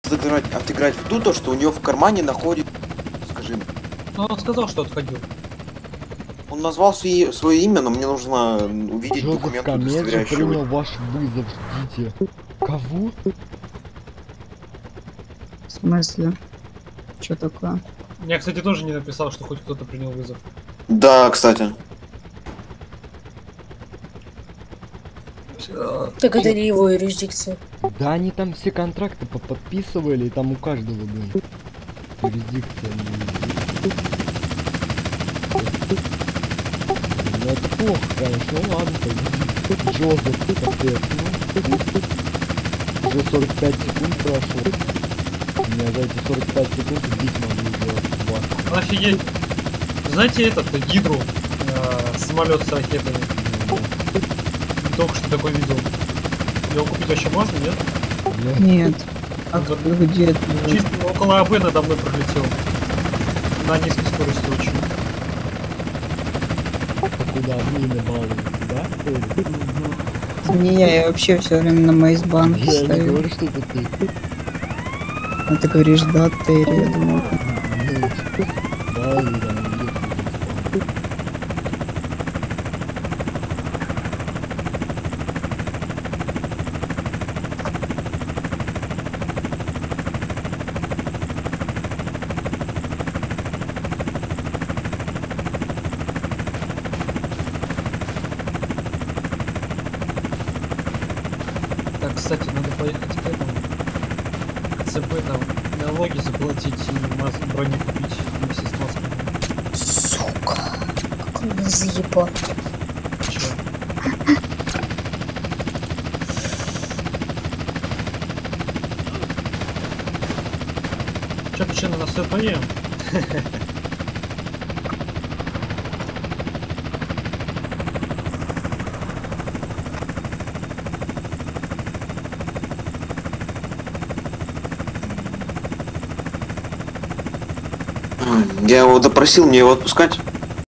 отыграть в то, что у него в кармане находит... Скажи мне. Ну, он сказал, что отходил. Он назвал свое имя, но мне нужно увидеть Джозеф документы, Камеджи удостоверяющие принял его. ваш вызов, ждите. Кого? В смысле? Что такое? Я, кстати, тоже не написал, что хоть кто-то принял вызов. Да, кстати. Так это не его юрисдикция. Да они там все контракты подписывали, и там у каждого, блин, юрисдикция, не юрисдикция. Ну это плохо, конечно, ну ладно, пойдем. Джозеф, капец, ну, уже 45 секунд прошло. Меня за эти 45 секунд убить могли сделать вас. Офигеть. Знаете этот, Гидру, самолет с ракетами? Только что такой видел. Его купить вообще можно, нет? Нет. А где это? Чисто около АБ надо мной пролетел. На низкой скорости очень. Куда мины балуют, да? Не я вообще все время на мейсбанке Я не стою. говорю, что это ты. А ты говоришь, да, Терри, я думал. Да, и там Так, кстати, надо поехать к этому. К ЦП там налоги заплатить и брони купить вместе с масками. Сука. Как он меня заебал. Чё? Чё, причина на СПЕ? Я его допросил, мне его отпускать?